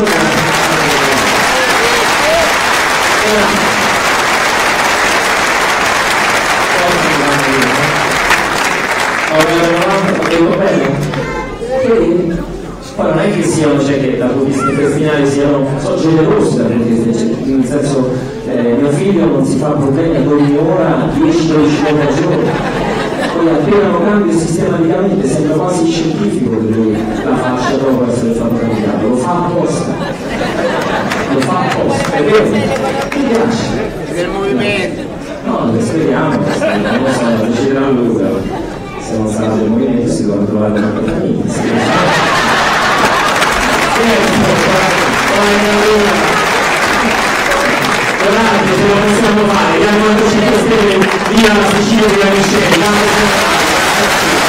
bene? Che poi non è che siano, cioè che da punto di vista finale siano, sono generosi da punto di vista, cioè, nel senso eh, mio figlio non si fa problemi ad ogni ora, dieci dodici volte al giorno, poi appena lo cambio sistematicamente, sembra quasi scientifico che lui la faccia dopo essere stato cambiato, lo fa apposta, lo fa apposta, è vero, mi piace. Del movimento. No, speriamo, non lo so, deciderà lui, però se non sarà del movimento si dovrà trovare una famiglia. Guardate, ce lo possiamo fare, abbiamo cinque stelle, via la Sicilia, via Michele,